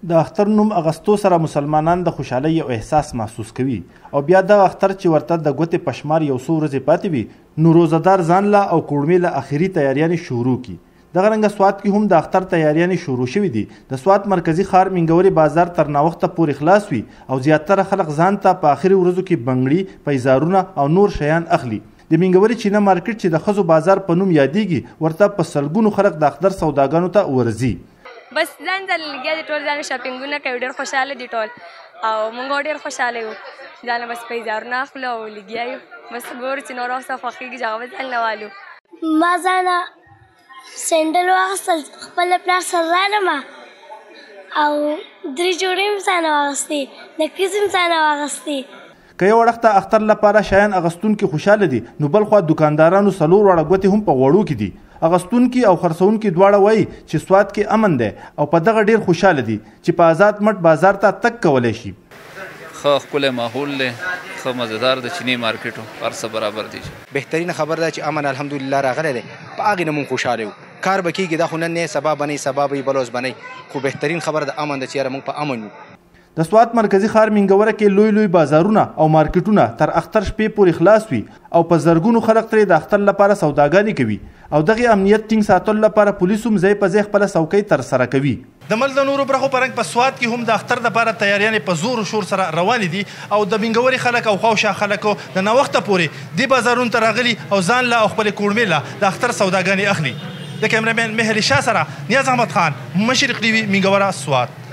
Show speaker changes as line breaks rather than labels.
د اختر نوم اغستو سره مسلمانان د خوشحالۍ او احساس محسوس کوي او بیا دغه اختر چې ورته د ګوتې په شمار یو څو ورځې پاتې وي نو روزهدار ځان له او کوړمې له اخري تیاریانې شروع کړي. دغه رنګه سوات کې هم د اختر تیاریانې شروع شوي دي. د سوات مرکزي ښار مینګوري بازار تر ناوخته پورې خلاص وي او زیاتره خلک ځان ته په اخري ورځو کې بنګړي، پیزارونه او نور شیان اخلي. د مینګوري چینه مارکیټ چې د ښځو بازار په نوم یادېږي ورته په سلګونو خلک د اختر سوداګانو ته ورځي.
بس ځان ځان لګیا دي، ټول ځان شاپینګونه کوي، ډېر خوشحاله دي ټول او موږ ډېر خوشحاله یو. ځان بس پیزارونه اخلو او لګیا یو، بس ګورو چې نور څه خوښېږي چې هغه به ځان له والو.
ما ځانه سینډل واخیستل، خپل پلار سره راغلمه او 3 جوړې مې ځانه واخیستې، نکریز مې ځانه واخیستې.
که یو اړخته اختر لپاره شیان اغستونکي خوشحاله دي نو بل خوا دکاندارانو 4 وړه ګوتې هم په غوړو کې دي. اغستونکي او خرڅونکي دواړه وایي چې سوات کې امن دی او په دغه ډیر خوشحاله دي چې په آزاد مټ بازار ته تګ کولی شي.
ښه ښکلی ماحول دی، ښه مزهدار د چینی مارکیټ هر څه برابر دي.
بهترینه خبر ده چې امن الحمدلله راغلی دی، په هغې نه مونږ خوشحاله یو. کار به کېږي، دا خو نن نه سبا به نه، سبا به یې بل ورځ به نه، خو بهترین خبر د امن ده چې یاره مونږ په امن یو.
د سوات مرکزي ښار مینګوره کې لوی لوی بازارونه او مارکیټونه تر اختر شپې پورې خلاص وي او په زرګونو خلک ترې د اختر لپاره سوداګانې کوي او دغه امنیت ټینګ ساتلو لپاره پولیس هم ځای په ځای خپله څوکۍ ترسره کوي. د ملک د نورو برخو په رنګ په سوات کې هم د اختر لپاره تیاریانې په زور و شور سره روانې دي او د مینګورې خلک او خواوشا خلکو د ناوخته پورې دې بازارونو ته راغلي او ځان له او خپلې کوړمې له د اختر سوداګانې اخلي. د کیمرامین مهري شاه سره نیاز احمد خان، مشرق ټي وي، مینګوره، سوات.